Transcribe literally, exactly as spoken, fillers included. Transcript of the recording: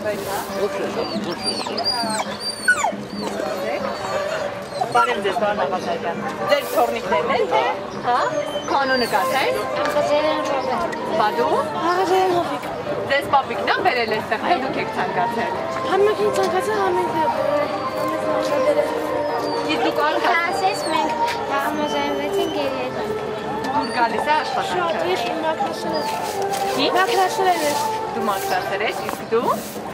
Բարև ձեզ, պարոն Աղաթարյան։ Ձեր թորնիկներն են, թե։ Հա։ Կանոնը կացեք։ Աղաթարյան Ռոբերտ։ Բա դու։ Աղաթարյան Հովիկ։ Ձեզ պապիկն ա բերել էստեղ, թե դուք եք ցանկացել։ Համենք ենք ցանկացել, համենք է բերել։ Իսկ դուք արդեն Ասես մենք համաձայնվեցինք եւ եկանք։ դուր գալիս է աշխատանքը։ Շատ ես մաքրացել եմ։ Ի՞նչ։ Մաքրացել եմ։ Դու մաքրացել ես, իսկ դու։